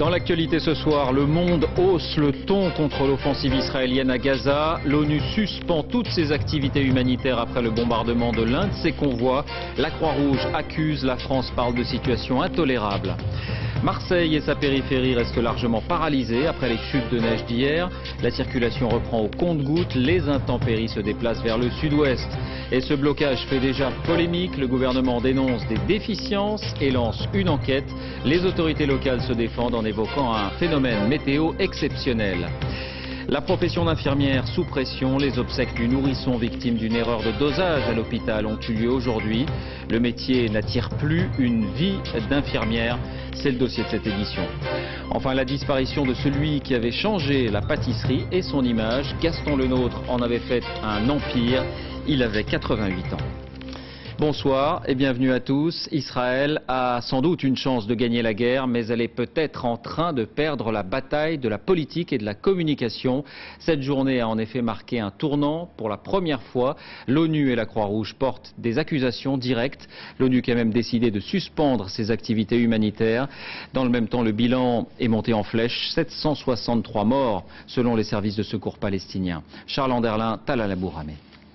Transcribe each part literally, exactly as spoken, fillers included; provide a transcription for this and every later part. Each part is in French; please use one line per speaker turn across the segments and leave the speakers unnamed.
Dans l'actualité ce soir, le monde hausse le ton contre l'offensive israélienne à Gaza. L'ONU suspend toutes ses activités humanitaires après le bombardement de l'un de ses convois. La Croix-Rouge accuse, la France parle de situation intolérable. Marseille et sa périphérie restent largement paralysées après les chutes de neige d'hier. La circulation reprend au compte-gouttes, les intempéries se déplacent vers le sud-ouest. Et ce blocage fait déjà polémique, le gouvernement dénonce des déficiences et lance une enquête. Les autorités locales se défendent en évoquant un phénomène météo exceptionnel. La profession d'infirmière sous pression, les obsèques du nourrisson victime d'une erreur de dosage à l'hôpital ont eu lieu aujourd'hui. Le métier n'attire plus une vie d'infirmière, c'est le dossier de cette édition. Enfin, la disparition de celui qui avait changé la pâtisserie et son image. Gaston Lenôtre en avait fait un empire, il avait quatre-vingt-huit ans. Bonsoir et bienvenue à tous. Israël a sans doute une chance de gagner la guerre, mais elle est peut-être en train de perdre la bataille de la politique et de la communication. Cette journée a en effet marqué un tournant. Pour la première fois, l'ONU et la Croix-Rouge portent des accusations directes. L'ONU qui a même décidé de suspendre ses activités humanitaires. Dans le même temps, le bilan est monté en flèche. sept cent soixante-trois morts selon les services de secours palestiniens. Charles Anderlin, Talal Abourameh.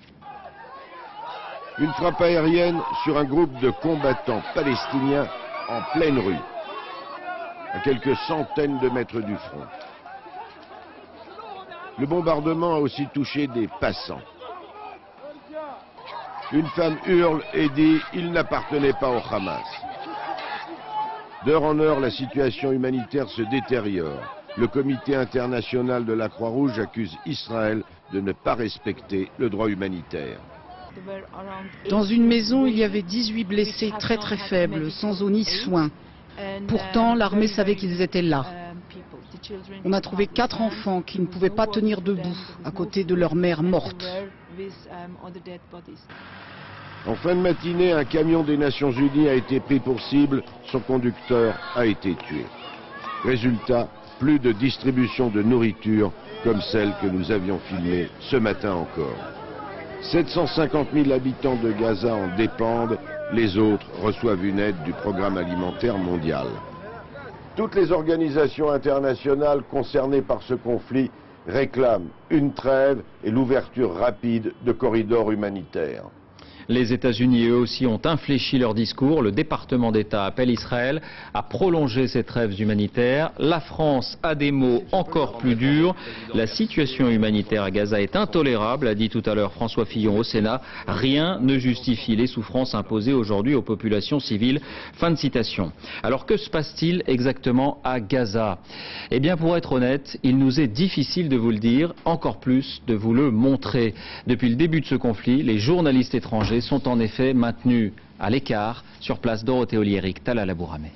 Une frappe aérienne sur un groupe de combattants palestiniens en pleine rue, à quelques centaines de mètres du front. Le bombardement a aussi touché des passants. Une femme hurle et dit « il n'appartenait pas au Hamas ». D'heure en heure, la situation humanitaire se détériore. Le comité international de la Croix-Rouge accuse Israël de ne pas respecter le droit humanitaire.
Dans une maison, il y avait dix-huit blessés très très faibles, sans eau ni soins. Pourtant, l'armée savait qu'ils étaient là. On a trouvé quatre enfants qui ne pouvaient pas tenir debout, à côté de leur mère morte.
En fin de matinée, un camion des Nations Unies a été pris pour cible. Son conducteur a été tué. Résultat, plus de distribution de nourriture comme celle que nous avions filmée ce matin encore. sept cent cinquante mille habitants de Gaza en dépendent, les autres reçoivent une aide du programme alimentaire mondial. Toutes les organisations internationales concernées par ce conflit réclament une trêve et l'ouverture rapide de corridors humanitaires.
Les États-Unis, eux aussi, ont infléchi leur discours. Le département d'État appelle Israël à prolonger ses trêves humanitaires. La France a des mots encore plus durs. La situation humanitaire à Gaza est intolérable, a dit tout à l'heure François Fillon au Sénat. Rien ne justifie les souffrances imposées aujourd'hui aux populations civiles. Fin de citation. Alors que se passe-t-il exactement à Gaza? Eh bien, pour être honnête, il nous est difficile de vous le dire, encore plus de vous le montrer. Depuis le début de ce conflit, les journalistes étrangers sont en effet maintenus à l'écart. Sur place, Dorothée Oliéric, Talal Abourameh.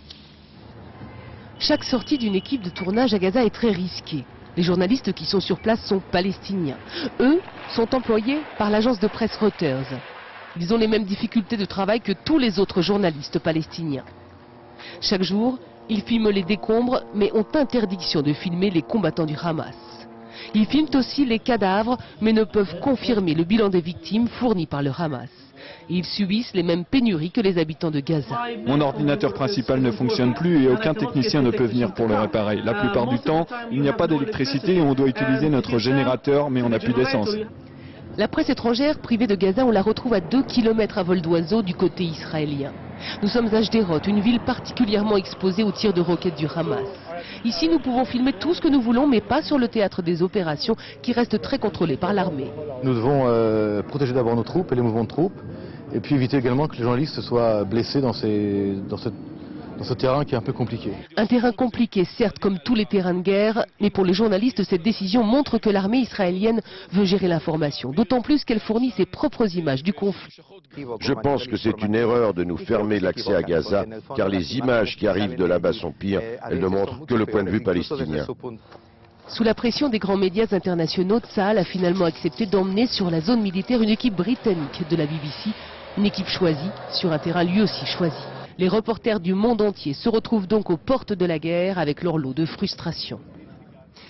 Chaque sortie d'une équipe de tournage à Gaza est très risquée. Les journalistes qui sont sur place sont palestiniens. Eux sont employés par l'agence de presse Reuters. Ils ont les mêmes difficultés de travail que tous les autres journalistes palestiniens. Chaque jour, ils filment les décombres, mais ont interdiction de filmer les combattants du Hamas. Ils filment aussi les cadavres, mais ne peuvent confirmer le bilan des victimes fourni par le Hamas. Ils subissent les mêmes pénuries que les habitants de Gaza.
Mon ordinateur principal ne fonctionne plus et aucun technicien ne peut venir pour le réparer. La plupart du temps, il n'y a pas d'électricité et on doit utiliser notre générateur, mais on n'a plus d'essence.
La presse étrangère privée de Gaza, on la retrouve à deux kilomètres à vol d'oiseau du côté israélien. Nous sommes à Sderot, une ville particulièrement exposée aux tirs de roquettes du Hamas. Ici, nous pouvons filmer tout ce que nous voulons, mais pas sur le théâtre des opérations, qui reste très contrôlé par l'armée.
Nous devons euh, protéger d'abord nos troupes et les mouvements de troupes, et puis éviter également que les journalistes soient blessés dans, ces, dans, ce, dans ce terrain qui est un peu compliqué.
Un terrain compliqué, certes, comme tous les terrains de guerre, mais pour les journalistes, cette décision montre que l'armée israélienne veut gérer l'information, d'autant plus qu'elle fournit ses propres images du conflit.
Je pense que c'est une erreur de nous fermer l'accès à Gaza, car les images qui arrivent de là-bas sont pires. Elles ne montrent que le point de vue palestinien.
Sous la pression des grands médias internationaux, Tsahal a finalement accepté d'emmener sur la zone militaire une équipe britannique de la B B C, une équipe choisie sur un terrain lui aussi choisi. Les reporters du monde entier se retrouvent donc aux portes de la guerre avec leur lot de frustration.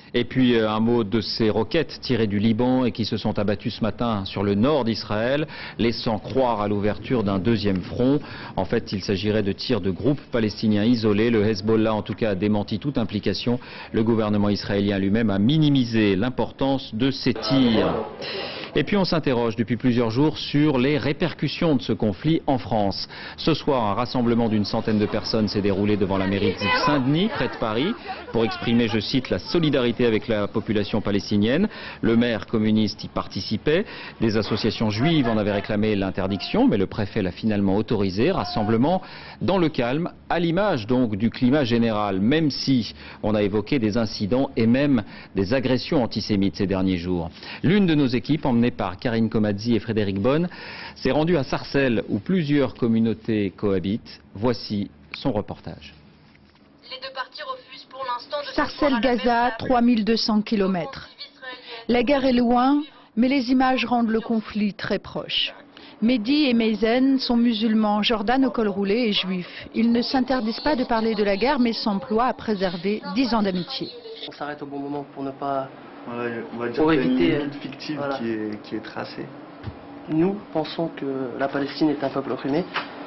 Et puis euh, un mot de ces roquettes tirées du Liban et qui se sont abattues ce matin sur le nord d'Israël, laissant croire à l'ouverture d'un deuxième front. En fait, il s'agirait de tirs de groupes palestiniens isolés. Le Hezbollah, en tout cas, a démenti toute implication. Le gouvernement israélien lui-même a minimisé l'importance de ces tirs. Et puis on s'interroge depuis plusieurs jours sur les répercussions de ce conflit en France. Ce soir, un rassemblement d'une centaine de personnes s'est déroulé devant la mairie de Saint-Denis, près de Paris, pour exprimer, je cite, la solidarité avec la population palestinienne. Le maire communiste y participait. Des associations juives en avaient réclamé l'interdiction, mais le préfet l'a finalement autorisé. Rassemblement dans le calme, à l'image donc du climat général, même si on a évoqué des incidents et même des agressions antisémites ces derniers jours. L'une de nos équipes, emmenée par Karine Komadzi et Frédéric Bonne, s'est rendue à Sarcelles où plusieurs communautés cohabitent. Voici son reportage.
Les deux parties refusent pour l'instant de
Sarcelles-Gaza, trois mille deux cents kilomètres. La guerre est loin, mais les images rendent le conflit très proche. Mehdi et Meizen sont musulmans, Jordan au col roulé est juif. Ils ne s'interdisent pas de parler de la guerre, mais s'emploient à préserver dix ans d'amitié.
On s'arrête au bon moment pour ne pas...
Voilà, on va dire
pour
qu'il y a
éviter,
une limite fictive
voilà.
qui, est, qui est tracée.
Nous pensons que la Palestine est un peuple opprimé.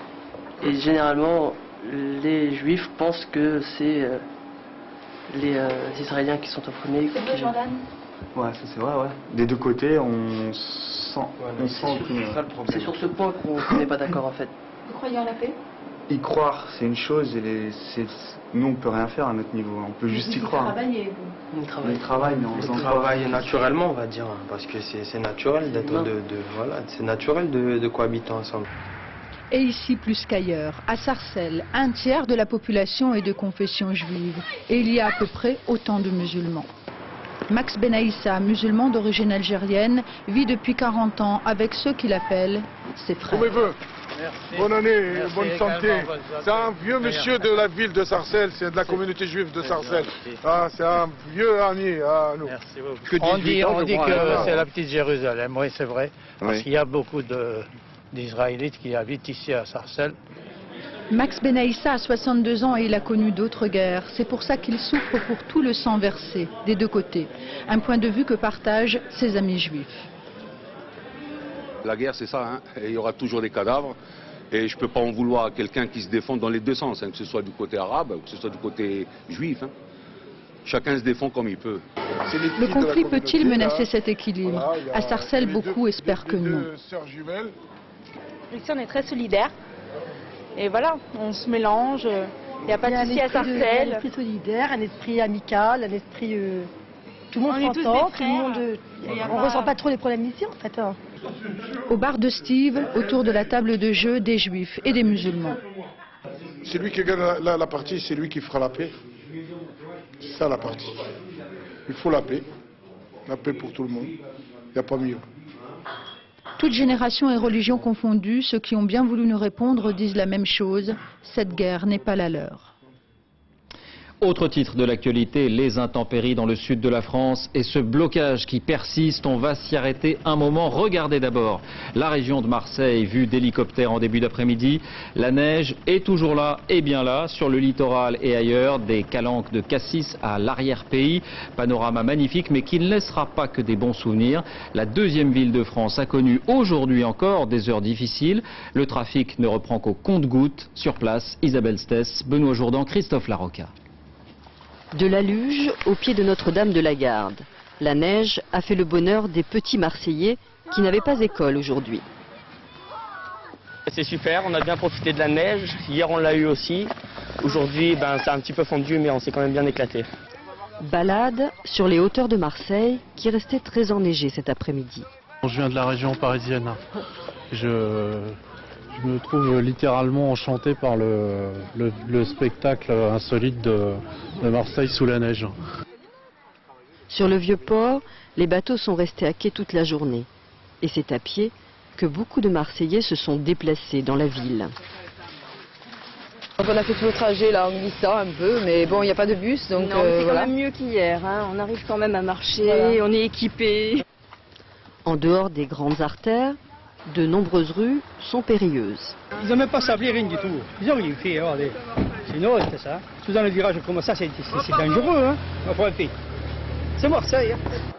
Et généralement, les Juifs pensent que c'est euh, les euh, Israéliens qui sont opprimés.
C'est vrai, Jordan ?
Ouais, ça c'est vrai, ouais. Des deux côtés, on sent, on sent opprimé.
C'est sur ce point qu'on n'est pas d'accord en fait.
Vous croyez en la paix ?
Y croire, c'est une chose, et les, c'est, nous on peut rien faire à notre niveau, on peut juste y croire.
Travaillez, vous.
On travaille.
On travaille, mais on
On
sent
travaille naturellement, on va dire, parce que c'est naturel d'être de, de voilà, c'est naturel de, de cohabiter ensemble.
Et ici plus qu'ailleurs, à Sarcelles, un tiers de la population est de confession juive. Et il y a à peu près autant de musulmans. Max Benaïssa, musulman d'origine algérienne, vit depuis quarante ans avec ceux qu'il appelle ses frères.
Merci. Bonne année, merci, bonne santé. C'est un vieux monsieur de la ville de Sarcelles, c'est de la communauté juive de Sarcelles. Ah, c'est un vieux ami à nous.
Merci beaucoup. On dit, on dit que c'est la petite Jérusalem, oui c'est vrai, parce oui. qu'il y a beaucoup d'Israélites qui habitent ici à Sarcelles.
Max Benaïssa a soixante-deux ans et il a connu d'autres guerres. C'est pour ça qu'il souffre pour tout le sang versé, des deux côtés. Un point de vue que partagent ses amis juifs.
La guerre, c'est ça, hein. Et il y aura toujours des cadavres. Et je ne peux pas en vouloir à quelqu'un qui se défend dans les deux sens, hein, que ce soit du côté arabe ou que ce soit du côté juif. Hein. Chacun se défend comme il peut.
Le conflit peut-il menacer cet équilibre? Voilà, à Sarcelles, beaucoup deux, espèrent que non.
Ici, on est très solidaires. Et voilà, on se mélange. Il n'y a pas de souci à Sarcelles.
Un esprit solidaire, un esprit amical, un esprit... Euh, tout le monde s'entend, tout le monde... Euh, on ne pas... ressent pas trop les problèmes ici, en fait. Hein.
Au bar de Steve, autour de la table de jeu, des juifs et des musulmans.
C'est lui qui gagne la, la, la partie, c'est lui qui fera la paix. C'est ça la partie. Il faut la paix. La paix pour tout le monde. Il n'y a pas mieux.
Toutes générations et religions confondues, ceux qui ont bien voulu nous répondre disent la même chose. Cette guerre n'est pas la leur.
Autre titre de l'actualité, les intempéries dans le sud de la France et ce blocage qui persiste. On va s'y arrêter un moment. Regardez d'abord la région de Marseille, vue d'hélicoptère en début d'après-midi. La neige est toujours là et bien là, sur le littoral et ailleurs. Des calanques de Cassis à l'arrière-pays. Panorama magnifique, mais qui ne laissera pas que des bons souvenirs. La deuxième ville de France a connu aujourd'hui encore des heures difficiles. Le trafic ne reprend qu'au compte-gouttes. Sur place, Isabelle Stess, Benoît Jourdan, Christophe Larocca.
De la Luge au pied de Notre-Dame de la Garde. La neige a fait le bonheur des petits Marseillais qui n'avaient pas école aujourd'hui.
C'est super, on a bien profité de la neige. Hier on l'a eu aussi. Aujourd'hui ben, c'est un petit peu fondu mais on s'est quand même bien éclaté.
Balade sur les hauteurs de Marseille qui restaient très enneigées cet après-midi.
Je viens de la région parisienne. Je... Je me trouve littéralement enchanté par le, le, le spectacle insolite de, de Marseille sous la neige.
Sur le Vieux-Port, les bateaux sont restés à quai toute la journée. Et c'est à pied que beaucoup de Marseillais se sont déplacés dans la ville.
Donc on a fait tout le trajet là en glissant un peu, mais bon, il n'y a pas de bus, donc
non,
euh,
c'est
voilà.
quand même mieux qu'hier, hein. On arrive quand même à marcher,
voilà.
On est équipés.
En dehors des grandes artères, de nombreuses rues sont périlleuses.
Ils n'ont même pas sablé, rien du tout. Ils n'ont rien fait, regardez. C'est une honte ça. Tout dans le virage comme ça, c'est dangereux, hein. Enfin, C'est Marseille.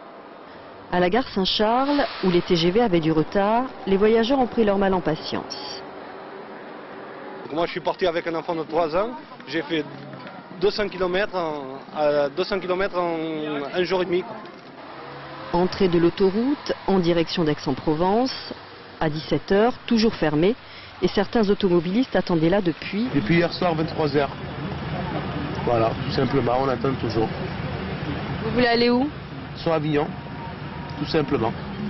À la gare Saint-Charles, où les T G V avaient du retard, les voyageurs ont pris leur mal en patience.
Moi, je suis parti avec un enfant de trois ans. J'ai fait deux cents kilomètres en, à deux cents kilomètres en un jour et demi.
Entrée de l'autoroute en direction d'Aix-en-Provence, à dix-sept heures, toujours fermée, et certains automobilistes attendaient là depuis...
Depuis hier soir, vingt-trois heures. Voilà, tout simplement, on attend toujours.
Vous voulez aller où?
Sur Avignon, tout simplement.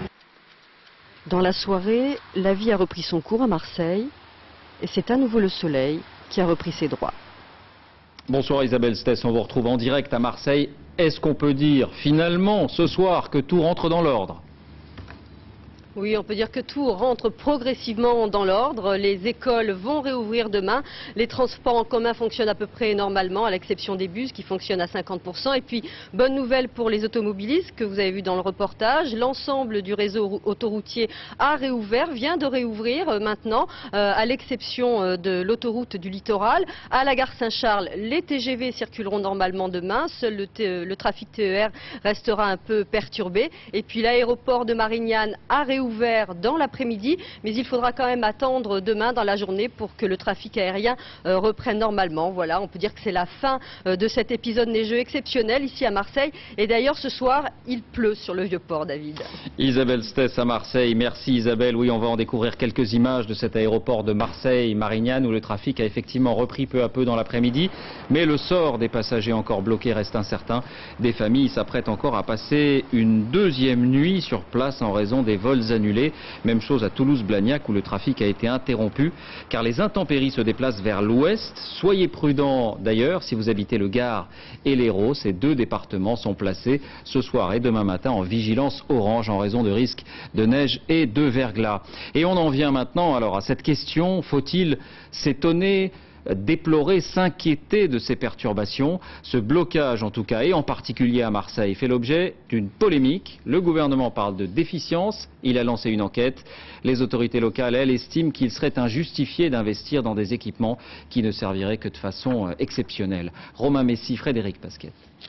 Dans la soirée, la vie a repris son cours à Marseille, et c'est à nouveau le soleil qui a repris ses droits.
Bonsoir Isabelle Stess, on vous retrouve en direct à Marseille. Est-ce qu'on peut dire finalement ce soir que tout rentre dans l'ordre ?
Oui, on peut dire que tout rentre progressivement dans l'ordre. Les écoles vont réouvrir demain. Les transports en commun fonctionnent à peu près normalement, à l'exception des bus qui fonctionnent à cinquante pour cent. Et puis, bonne nouvelle pour les automobilistes que vous avez vu dans le reportage. L'ensemble du réseau autoroutier a réouvert, vient de réouvrir maintenant, euh, à l'exception de l'autoroute du littoral. À la gare Saint-Charles, les T G V circuleront normalement demain. Seul le, le trafic T E R restera un peu perturbé. Et puis, l'aéroport de Marignane a réouvert ouvert dans l'après-midi, mais il faudra quand même attendre demain dans la journée pour que le trafic aérien euh, reprenne normalement. Voilà, on peut dire que c'est la fin euh, de cet épisode neigeux exceptionnel ici à Marseille. Et d'ailleurs, ce soir, il pleut sur le Vieux-Port, David.
Isabelle Stess à Marseille. Merci Isabelle. Oui, on va en découvrir quelques images de cet aéroport de Marseille-Marignane où le trafic a effectivement repris peu à peu dans l'après-midi. Mais le sort des passagers encore bloqués reste incertain. Des familles s'apprêtent encore à passer une deuxième nuit sur place en raison des vols annulés. Même chose à Toulouse-Blagnac où le trafic a été interrompu car les intempéries se déplacent vers l'ouest. Soyez prudents d'ailleurs si vous habitez le Gard et l'Hérault. Ces deux départements sont placés ce soir et demain matin en vigilance orange en raison de risques de neige et de verglas. Et on en vient maintenant alors à cette question, faut-il s'étonner, déplorer, s'inquiéter de ces perturbations? Ce blocage en tout cas, et en particulier à Marseille, fait l'objet d'une polémique. Le gouvernement parle de déficience, il a lancé une enquête. Les autorités locales, elles, estiment qu'il serait injustifié d'investir dans des équipements qui ne serviraient que de façon exceptionnelle. Romain Messi, Frédéric Pasquet.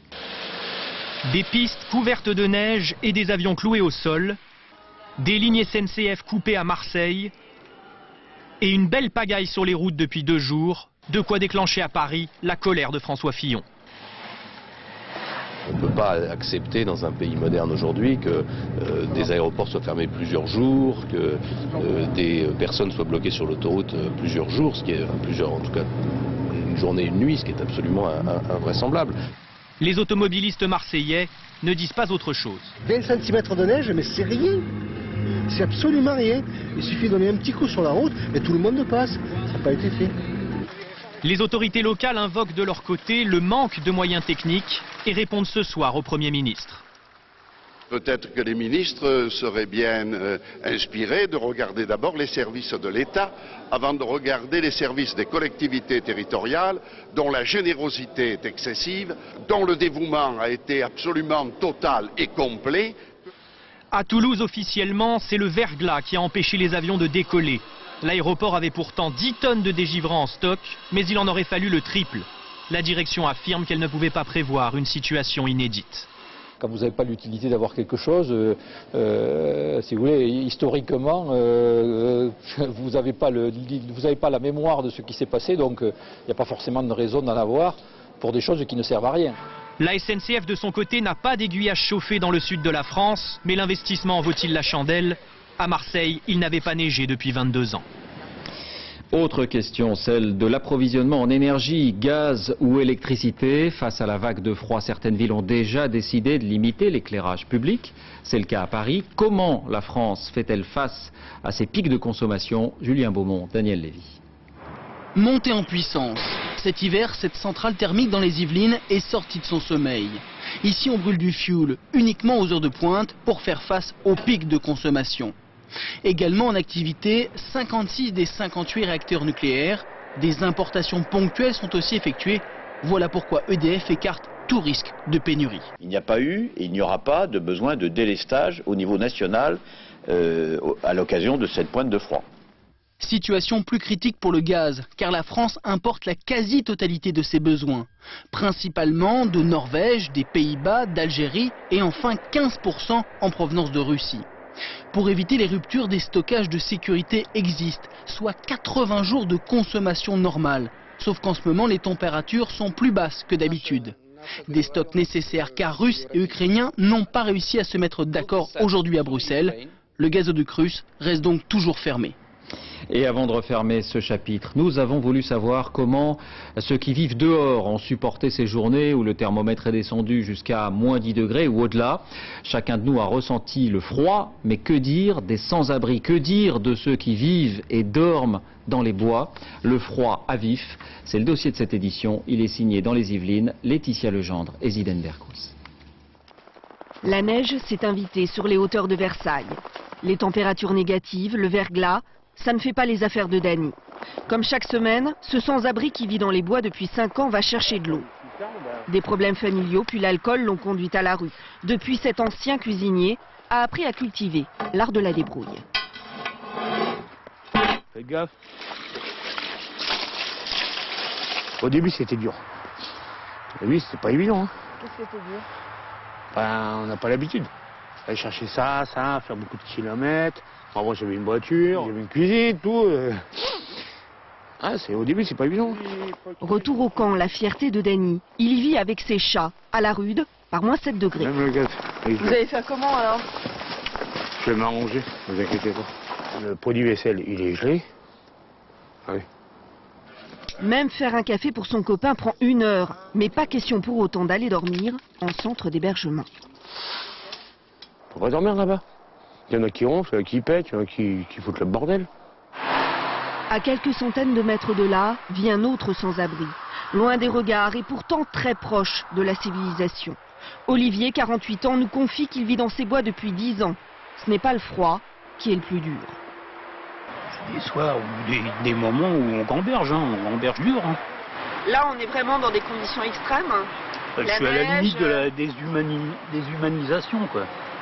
Des pistes couvertes de neige et des avions cloués au sol, des lignes S N C F coupées à Marseille, et une belle pagaille sur les routes depuis deux jours, de quoi déclencher à Paris la colère de François Fillon.
On ne peut pas accepter dans un pays moderne aujourd'hui que euh, des aéroports soient fermés plusieurs jours, que euh, des personnes soient bloquées sur l'autoroute euh, plusieurs jours, ce qui est enfin, plusieurs, en tout cas une journée et une nuit, ce qui est absolument invraisemblable.
Les automobilistes marseillais ne disent pas autre chose.
vingt centimètres de neige, mais c'est rien. C'est absolument rien. Il suffit de donner un petit coup sur la route et tout le monde passe. Ça n'a pas été fait.
Les autorités locales invoquent de leur côté le manque de moyens techniques et répondent ce soir au Premier ministre.
Peut-être que les ministres seraient bien euh, inspirés de regarder d'abord les services de l'État avant de regarder les services des collectivités territoriales dont la générosité est excessive, dont le dévouement a été absolument total et complet.
À Toulouse, officiellement, c'est le verglas qui a empêché les avions de décoller. L'aéroport avait pourtant dix tonnes de dégivrants en stock, mais il en aurait fallu le triple. La direction affirme qu'elle ne pouvait pas prévoir une situation inédite.
Quand vous n'avez pas l'utilité d'avoir quelque chose, euh, euh, si vous voulez, historiquement, euh, vous n'avez pas, pas la mémoire de ce qui s'est passé, donc il euh, n'y a pas forcément de raison d'en avoir pour des choses qui ne servent à rien.
La S N C F de son côté n'a pas d'aiguille à chauffer dans le sud de la France, mais l'investissement en vaut-il la chandelle? À Marseille, il n'avait pas neigé depuis vingt-deux ans.
Autre question, celle de l'approvisionnement en énergie, gaz ou électricité. Face à la vague de froid, certaines villes ont déjà décidé de limiter l'éclairage public. C'est le cas à Paris. Comment la France fait-elle face à ces pics de consommation? Julien Beaumont, Daniel Lévy.
Montée en puissance. Cet hiver, cette centrale thermique dans les Yvelines est sortie de son sommeil. Ici, on brûle du fioul uniquement aux heures de pointe pour faire face aux pics de consommation. Également en activité, cinquante-six des cinquante-huit réacteurs nucléaires. Des importations ponctuelles sont aussi effectuées. Voilà pourquoi E D F écarte tout risque de pénurie.
Il n'y a pas eu et il n'y aura pas de besoin de délestage au niveau national euh, à l'occasion de cette pointe de froid.
Situation plus critique pour le gaz, car la France importe la quasi-totalité de ses besoins. Principalement de Norvège, des Pays-Bas, d'Algérie et enfin quinze pour cent en provenance de Russie. Pour éviter les ruptures, des stockages de sécurité existent, soit quatre-vingts jours de consommation normale. Sauf qu'en ce moment, les températures sont plus basses que d'habitude. Des stocks nécessaires car Russes et Ukrainiens n'ont pas réussi à se mettre d'accord aujourd'hui à Bruxelles. Le gazoduc russe reste donc toujours fermé.
Et avant de refermer ce chapitre, nous avons voulu savoir comment ceux qui vivent dehors ont supporté ces journées où le thermomètre est descendu jusqu'à moins dix degrés ou au-delà. Chacun de nous a ressenti le froid, mais que dire des sans-abri? Que dire de ceux qui vivent et dorment dans les bois? Le froid à vif, c'est le dossier de cette édition. Il est signé dans les Yvelines, Laetitia Legendre et Ziden Berkous.
La neige s'est invitée sur les hauteurs de Versailles. Les températures négatives, le verglas, ça ne fait pas les affaires de Dany. Comme chaque semaine, ce sans-abri qui vit dans les bois depuis cinq ans va chercher de l'eau. Des problèmes familiaux puis l'alcool l'ont conduit à la rue. Depuis, cet ancien cuisinier a appris à cultiver l'art de la débrouille.
Fais gaffe. Au début, c'était dur. Au début, c'était pas évident. Hein.
Qu'est-ce que c'est dur?
Ben, on n'a pas l'habitude. Aller chercher ça, ça, faire beaucoup de kilomètres. Enfin, moi, j'avais une voiture, j'avais une cuisine, tout. Euh... Ah, au début, c'est pas évident.
Retour au camp, la fierté de Dany. Il y vit avec ses chats, à la rude, par moins sept degrés.
Même le gaz.
Vous avez fait comment alors?
Je vais m'arranger, ne vous inquiétez pas. Le produit vaisselle, il est gelé. Ah oui.
Même faire un café pour son copain prend une heure. Mais pas question pour autant d'aller dormir en centre d'hébergement.
Faut pas dormir là-bas. Il y en a qui ronflent, il y en a qui pètent, il y en a qui, qui foutent le bordel.
À quelques centaines de mètres de là, vit un autre sans-abri. Loin des regards et pourtant très proche de la civilisation. Olivier, quarante-huit ans, nous confie qu'il vit dans ces bois depuis dix ans. Ce n'est pas le froid qui est le plus dur.
Des soirs ou des, des moments où on gamberge, hein, on gamberge dur. Hein.
Là, on est vraiment dans des conditions extrêmes.
Je la suis neige, à la limite de la déshumani déshumanisation, quoi.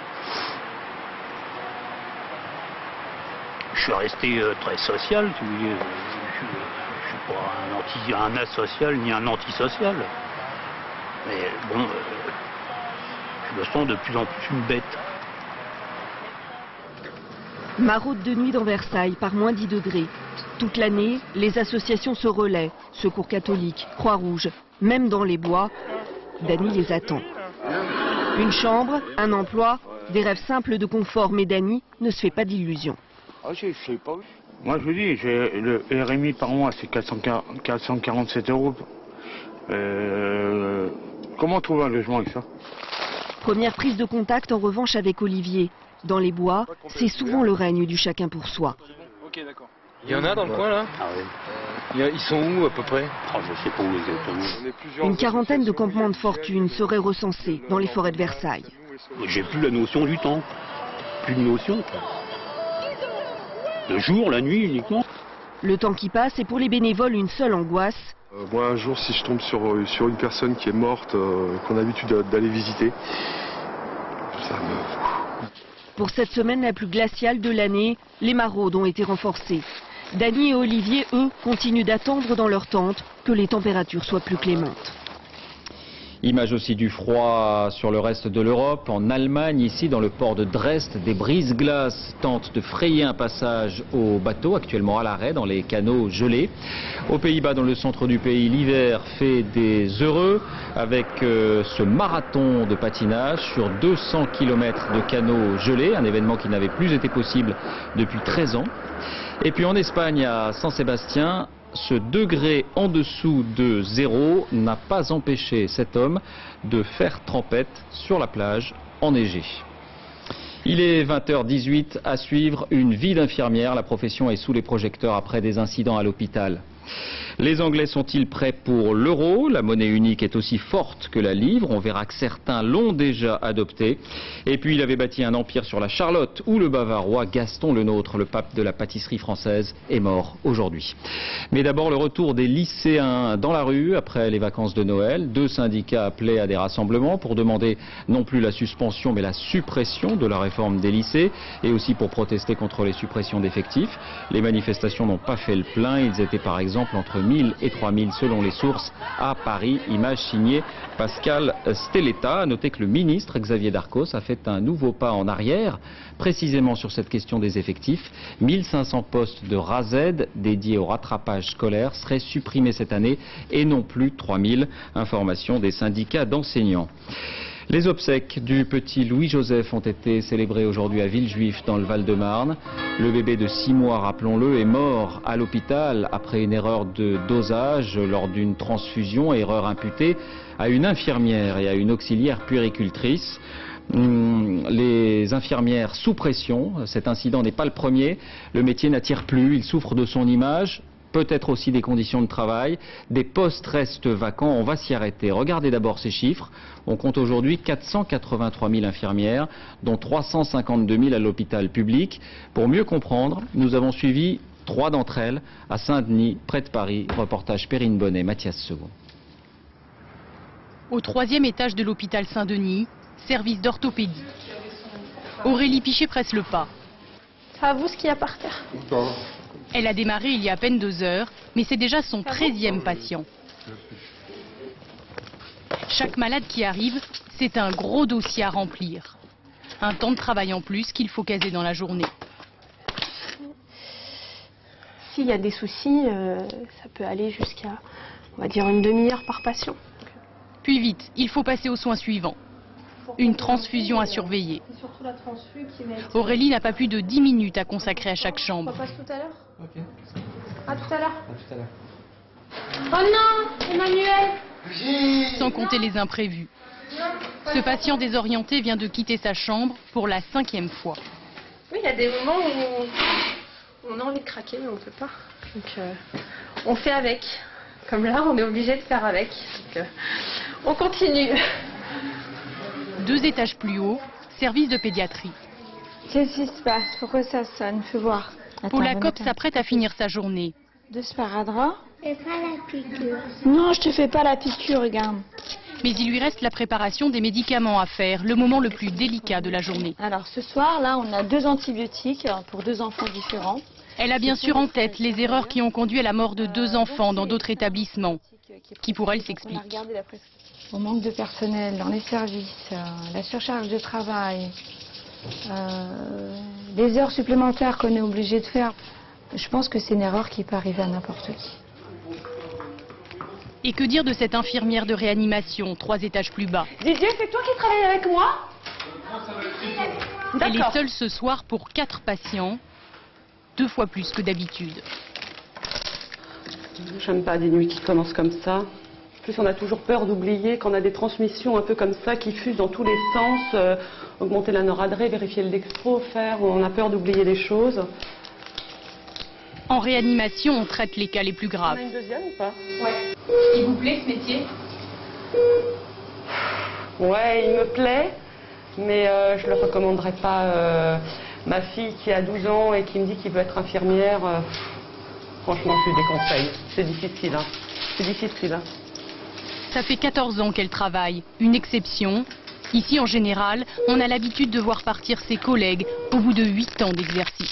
Je suis resté euh, très social, tu veux dire. Je ne suis pas un, anti, un asocial ni un antisocial. Mais bon, euh, je me sens de plus en plus une bête.
Maraude de nuit dans Versailles par moins dix degrés. Toute l'année, les associations se relaient. Secours catholique, Croix-Rouge, même dans les bois, Dany les attend. Une chambre, un emploi, des rêves simples de confort, mais Dany ne se fait pas d'illusions.
Ah, je sais pas. Moi, je vous dis, le R M I par mois, c'est quatre cent quarante-sept euros. Euh, comment trouver un logement avec ça?
Première prise de contact en revanche avec Olivier. Dans les bois, c'est souvent le règne du chacun pour soi.
Il y en a dans le coin là?
Ah oui.
Ils sont où à peu près?
Oh, je sais pas où exactement.
Une quarantaine de campements de fortune seraient recensés dans les forêts de Versailles.
J'ai plus la notion du temps. Plus de notion. Le jour, la nuit uniquement.
Le temps qui passe est pour les bénévoles une seule angoisse.
Euh, moi un jour si je tombe sur, sur une personne qui est morte, euh, qu'on a l'habitude d'aller visiter, ça me...
Pour cette semaine la plus glaciale de l'année, les maraudes ont été renforcées. Dany et Olivier, eux, continuent d'attendre dans leur tente que les températures soient plus clémentes.
Image aussi du froid sur le reste de l'Europe. En Allemagne, ici dans le port de Dresde, des brises-glaces tentent de frayer un passage aux bateaux actuellement à l'arrêt dans les canaux gelés. Aux Pays-Bas, dans le centre du pays, l'hiver fait des heureux avec euh, ce marathon de patinage sur deux cents kilomètres de canaux gelés, un événement qui n'avait plus été possible depuis treize ans. Et puis en Espagne, à Saint-Sébastien, ce degré en dessous de zéro n'a pas empêché cet homme de faire trempette sur la plage enneigée. Il est vingt heures dix-huit, à suivre une vie d'infirmière. La profession est sous les projecteurs après des incidents à l'hôpital. Les Anglais sont-ils prêts pour l'euro? La monnaie unique est aussi forte que la livre. On verra que certains l'ont déjà adoptée. Et puis il avait bâti un empire sur la Charlotte ou le Bavarois. Gaston Le Nôtre, le pape de la pâtisserie française, est mort aujourd'hui. Mais d'abord le retour des lycéens dans la rue après les vacances de Noël. Deux syndicats appelaient à des rassemblements pour demander non plus la suspension mais la suppression de la réforme des lycées et aussi pour protester contre les suppressions d'effectifs. Les manifestations n'ont pas fait le plein. Ils étaient par exemple entre mille et trois mille selon les sources à Paris. Image signée Pascal Stelletta. A noter que le ministre Xavier Darcos a fait un nouveau pas en arrière, précisément sur cette question des effectifs. mille cinq cents postes de R A Z dédiés au rattrapage scolaire seraient supprimés cette année et non plus trois mille. Information des syndicats d'enseignants. Les obsèques du petit Louis-Joseph ont été célébrées aujourd'hui à Villejuif dans le Val-de-Marne. Le bébé de six mois, rappelons-le, est mort à l'hôpital après une erreur de dosage lors d'une transfusion, erreur imputée à une infirmière et à une auxiliaire puéricultrice. Les infirmières sous pression, cet incident n'est pas le premier, le métier n'attire plus, il souffre de son image, peut-être aussi des conditions de travail, des postes restent vacants, on va s'y arrêter. Regardez d'abord ces chiffres, on compte aujourd'hui quatre cent quatre-vingt-trois mille infirmières, dont trois cent cinquante-deux mille à l'hôpital public. Pour mieux comprendre, nous avons suivi trois d'entre elles à Saint-Denis, près de Paris. Reportage Perrine Bonnet, Mathias Second.
Au troisième étage de l'hôpital Saint-Denis, service d'orthopédie. Aurélie Pichet presse le pas.
Ça va vous ce qu'il y a par terre?
Elle a démarré il y a à peine deux heures, mais c'est déjà son treizième patient. Chaque malade qui arrive, c'est un gros dossier à remplir. Un temps de travail en plus qu'il faut caser dans la journée.
S'il y a des soucis, euh, ça peut aller jusqu'à, on va dire, une demi-heure par patient.
Puis vite, il faut passer aux soins suivants. Une transfusion à surveiller. Aurélie n'a pas plus de dix minutes à consacrer à chaque chambre.
On passe tout à l'heure? Ok. À tout à l'heure. À tout à l'heure. Oh non, Emmanuel!
Sans compter les imprévus. Ce patient désorienté vient de quitter sa chambre pour la cinquième fois.
Oui, il y a des moments où on a envie de craquer, mais on ne peut pas. Donc, euh, on fait avec. Comme là, on est obligé de faire avec. Donc, euh, on continue.
Deux étages plus haut, service de pédiatrie.
Qu'est-ce qui se passe? Pourquoi ça sonne? Fais voir.
Paula Kopp s'apprête à finir sa journée.
De sparadrap? Fais pas la piqûre. Non, je te fais pas la piqûre, regarde.
Mais il lui reste la préparation des médicaments à faire, le moment le plus délicat de la journée.
Alors ce soir, là, on a deux antibiotiques pour deux enfants différents.
Elle a bien sûr en tête les erreurs qui ont conduit à la mort de deux enfants dans d'autres établissements, qui pour elle s'expliquent.
On manque de personnel dans les services, euh, la surcharge de travail, euh, les heures supplémentaires qu'on est obligé de faire. Je pense que c'est une erreur qui peut arriver à n'importe qui.
Et que dire de cette infirmière de réanimation, trois étages plus bas?
Didier, c'est toi qui travailles avec moi?
Elle est seule ce soir pour quatre patients, deux fois plus que d'habitude.
J'aime pas des nuits qui commencent comme ça. En plus, on a toujours peur d'oublier qu'on a des transmissions un peu comme ça qui fusent dans tous les sens. Euh, augmenter la noradrée, vérifier le dextro, faire, on a peur d'oublier des choses.
En réanimation, on traite les cas les plus graves.
On a une deuxième ou pas?
Ouais. Il vous plaît ce métier?
Ouais, il me plaît, mais euh, je ne le recommanderais pas. Euh, ma fille qui a douze ans et qui me dit qu'il veut être infirmière, euh, franchement, je lui déconseille. C'est difficile, hein. C'est difficile, hein.
Ça fait quatorze ans qu'elle travaille, une exception. Ici, en général, on a l'habitude de voir partir ses collègues au bout de huit ans d'exercice.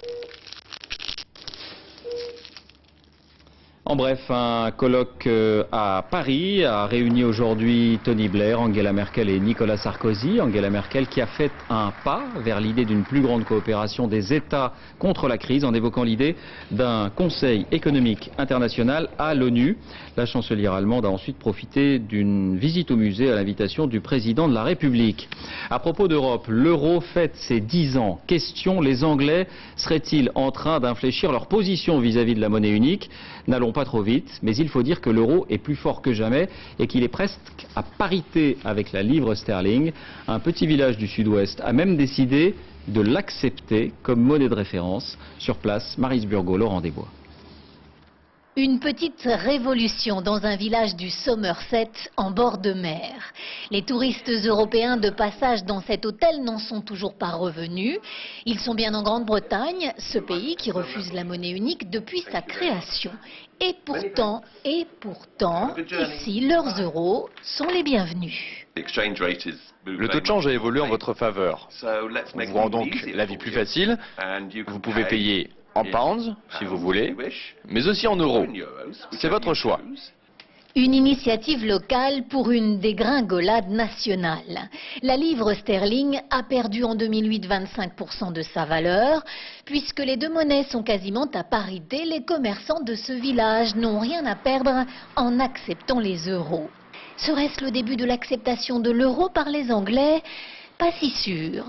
En bref, un colloque à Paris a réuni aujourd'hui Tony Blair, Angela Merkel et Nicolas Sarkozy. Angela Merkel qui a fait un pas vers l'idée d'une plus grande coopération des États contre la crise en évoquant l'idée d'un Conseil économique international à l'ONU. La chancelière allemande a ensuite profité d'une visite au musée à l'invitation du président de la République. À propos d'Europe, l'euro fête ses dix ans. Question, les Anglais seraient-ils en train d'infléchir leur position vis-à-vis de la monnaie unique? N'allons pas trop vite, mais il faut dire que l'euro est plus fort que jamais et qu'il est presque à parité avec la livre sterling. Un petit village du sud-ouest a même décidé de l'accepter comme monnaie de référence. Sur place, Maryse Burgot, Laurent Desbois.
Une petite révolution dans un village du Somerset en bord de mer. Les touristes européens de passage dans cet hôtel n'en sont toujours pas revenus. Ils sont bien en Grande-Bretagne, ce pays qui refuse la monnaie unique depuis sa création. Et pourtant, et pourtant, ici, leurs euros sont les bienvenus.
Le taux de change a évolué en votre faveur. On vous rend donc la vie plus facile. Vous pouvez payer en pounds, si vous voulez, mais aussi en euros. C'est votre choix.
Une initiative locale pour une dégringolade nationale. La livre sterling a perdu en deux mille huit vingt-cinq pour cent de sa valeur. Puisque les deux monnaies sont quasiment à parité, les commerçants de ce village n'ont rien à perdre en acceptant les euros. Serait-ce le début de l'acceptation de l'euro par les Anglais? Pas si sûr.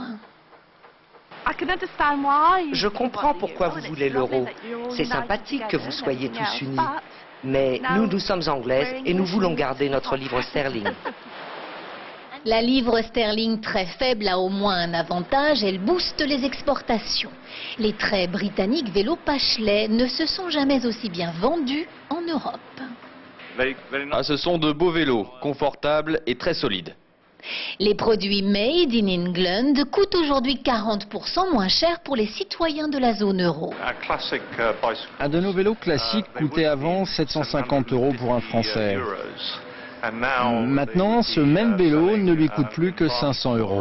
Je comprends pourquoi vous voulez l'euro. C'est sympathique que vous soyez tous unis. Mais nous, nous sommes anglaises et nous voulons garder notre livre sterling.
La livre sterling très faible a au moins un avantage, elle booste les exportations. Les traits britanniques vélo Pachelay ne se sont jamais aussi bien vendus en Europe.
Ah, ce sont de beaux vélos, confortables et très solides.
Les produits Made in England coûtent aujourd'hui quarante pour cent moins cher pour les citoyens de la zone euro.
Un de nos vélos classiques coûtait avant sept cent cinquante euros pour un Français. Maintenant, ce même vélo ne lui coûte plus que cinq cents euros.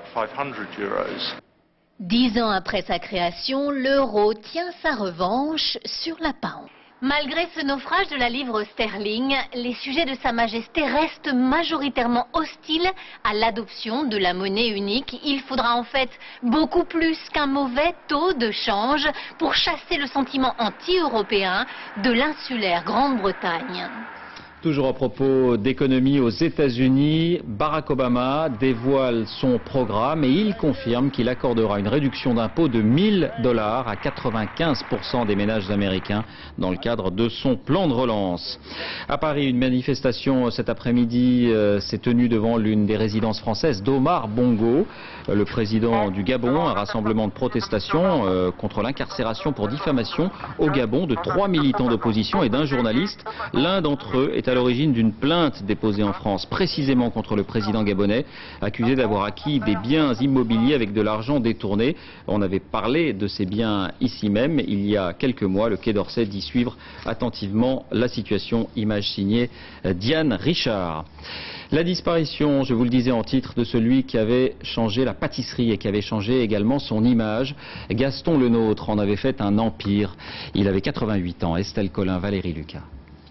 Dix ans après sa création, l'euro tient sa revanche sur la pound. Malgré ce naufrage de la livre sterling, les sujets de Sa Majesté restent majoritairement hostiles à l'adoption de la monnaie unique. Il faudra en fait beaucoup plus qu'un mauvais taux de change pour chasser le sentiment anti-européen de l'insulaire Grande-Bretagne.
Toujours à propos d'économie aux États-Unis, Barack Obama dévoile son programme et il confirme qu'il accordera une réduction d'impôt de mille dollars à quatre-vingt-quinze pour cent des ménages américains dans le cadre de son plan de relance. À Paris, une manifestation cet après-midi euh, s'est tenue devant l'une des résidences françaises d'Omar Bongo, euh, le président du Gabon, un rassemblement de protestation euh, contre l'incarcération pour diffamation au Gabon de trois militants d'opposition et d'un journaliste. L'un d'entre eux est à l'origine d'une plainte déposée en France précisément contre le président gabonais, accusé d'avoir acquis des biens immobiliers avec de l'argent détourné. On avait parlé de ces biens ici même il y a quelques mois. Le Quai d'Orsay dit suivre attentivement la situation. Image signée Diane Richard. La disparition, je vous le disais en titre, de celui qui avait changé la pâtisserie et qui avait changé également son image. Gaston Lenôtre en avait fait un empire. Il avait quatre-vingt-huit ans. Estelle Collin, Valérie Lucas.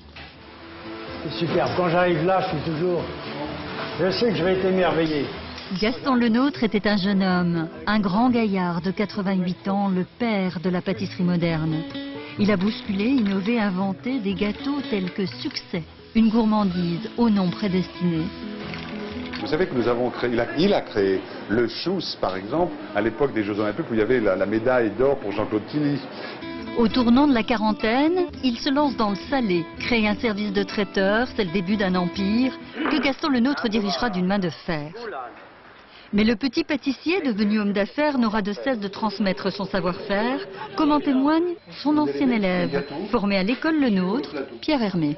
C'est superbe. Quand j'arrive là, je suis toujours... Je sais que je vais être émerveillé.
Gaston Lenôtre était un jeune homme, un grand gaillard de quatre-vingt-huit ans, le père de la pâtisserie moderne. Il a bousculé, innové, inventé des gâteaux tels que Succès, une gourmandise au nom prédestiné.
Vous savez que nous avons créé, il a, il a créé le Chousse, par exemple, à l'époque des Jeux Olympiques où il y avait la, la médaille d'or pour Jean-Claude Tilly.
Au tournant de la quarantaine, il se lance dans le salé, crée un service de traiteur, c'est le début d'un empire, que Gaston Lenôtre dirigera d'une main de fer. Mais le petit pâtissier, devenu homme d'affaires, n'aura de cesse de transmettre son savoir-faire, comme en témoigne son ancien élève, formé à l'école Lenôtre, Pierre Hermé.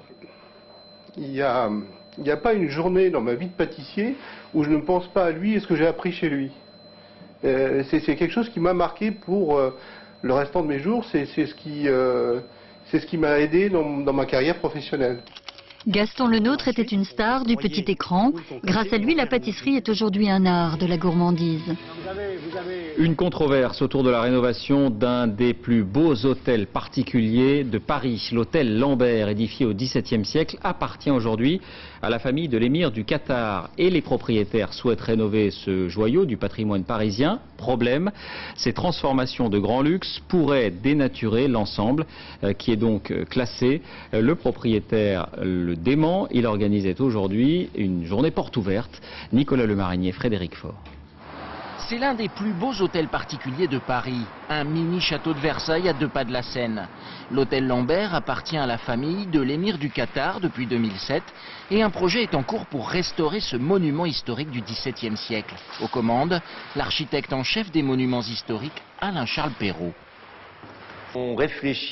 Il n'y a, il n'y a pas une journée dans ma vie de pâtissier où je ne pense pas à lui et ce que j'ai appris chez lui. Euh, c'est quelque chose qui m'a marqué pour... Euh, Le restant de mes jours, c'est ce qui, euh, c'est ce qui m'a aidé dans, dans ma carrière professionnelle.
Gaston Lenôtre était une star du petit écran. Grâce à lui, la pâtisserie est aujourd'hui un art de la gourmandise.
Une controverse autour de la rénovation d'un des plus beaux hôtels particuliers de Paris. L'hôtel Lambert, édifié au dix-septième siècle, appartient aujourd'hui à la famille de l'émir du Qatar. Et les propriétaires souhaitent rénover ce joyau du patrimoine parisien. Problème, ces transformations de grand luxe pourraient dénaturer l'ensemble euh, qui est donc euh, classé. Euh, le propriétaire le dément. Il organisait aujourd'hui une journée porte ouverte. Nicolas Lemarinier, Frédéric Faure.
C'est l'un des plus beaux hôtels particuliers de Paris, un mini château de Versailles à deux pas de la Seine. L'hôtel Lambert appartient à la famille de l'émir du Qatar depuis deux mille sept et un projet est en cours pour restaurer ce monument historique du dix-septième siècle. Aux commandes, l'architecte en chef des monuments historiques, Alain-Charles Perrault.
On réfléchit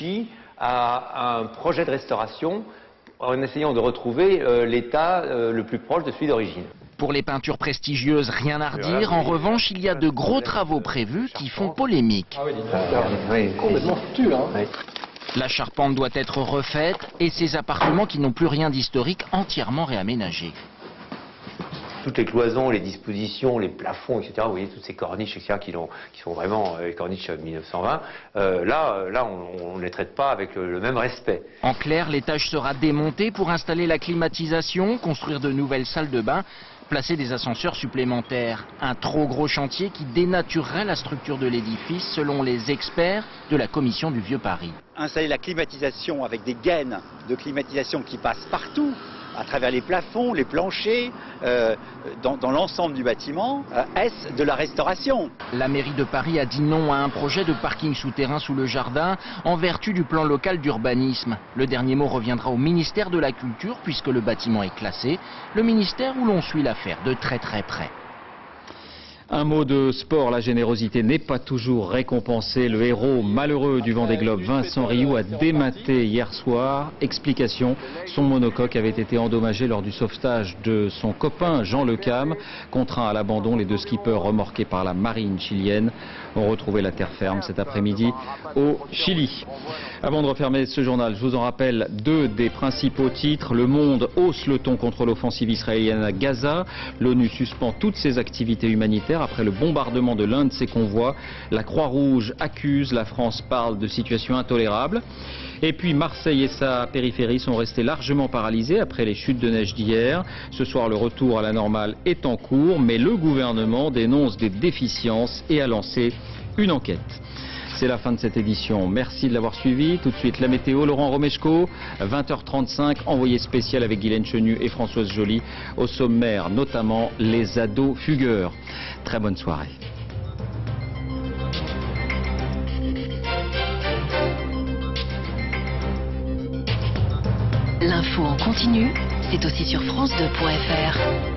à un projet de restauration en essayant de retrouver euh, l'état euh, le plus proche de celui d'origine.
Pour les peintures prestigieuses, rien à redire. En revanche, il y a de gros travaux prévus qui font polémique.
Complètement foutu, hein.
La charpente doit être refaite et ces appartements qui n'ont plus rien d'historique entièrement réaménagés.
Toutes les cloisons, les dispositions, les plafonds, et cetera. Vous voyez, toutes ces corniches, et cetera, qui, qui sont vraiment euh, les corniches de mille neuf cent vingt. Euh, là, là, on ne les traite pas avec le, le même respect.
En clair, l'étage sera démonté pour installer la climatisation, construire de nouvelles salles de bain, placer des ascenseurs supplémentaires. Un trop gros chantier qui dénaturerait la structure de l'édifice, selon les experts de la commission du Vieux Paris.
Installer la climatisation avec des gaines de climatisation qui passent partout, à travers les plafonds, les planchers, euh, dans, dans l'ensemble du bâtiment, euh, est-ce de la restauration?
La mairie de Paris a dit non à un projet de parking souterrain sous le jardin en vertu du plan local d'urbanisme. Le dernier mot reviendra au ministère de la Culture puisque le bâtiment est classé, le ministère où l'on suit l'affaire de très très près.
Un mot de sport, la générosité n'est pas toujours récompensée. Le héros malheureux du Vendée Globe, Vincent Rioux, a dématé hier soir. Explication, son monocoque avait été endommagé lors du sauvetage de son copain Jean Lecam. Contraint à l'abandon, les deux skippers remorqués par la marine chilienne ont retrouvé la terre ferme cet après-midi au Chili. Avant de refermer ce journal, je vous en rappelle deux des principaux titres. Le Monde hausse le ton contre l'offensive israélienne à Gaza. L'ONU suspend toutes ses activités humanitaires après le bombardement de l'un de ses convois. La Croix-Rouge accuse, la France parle de situation intolérable. Et puis Marseille et sa périphérie sont restés largement paralysés après les chutes de neige d'hier. Ce soir, le retour à la normale est en cours, mais le gouvernement dénonce des déficiences et a lancé une enquête. C'est la fin de cette édition. Merci de l'avoir suivi. Tout de suite, la météo. Laurent Romeshko, vingt heures trente-cinq, envoyé spécial avec Guylaine Chenu et Françoise Joly. Au sommaire, notamment les ados fugueurs. Très bonne soirée.
L'info en continu, c'est aussi sur France deux point F R.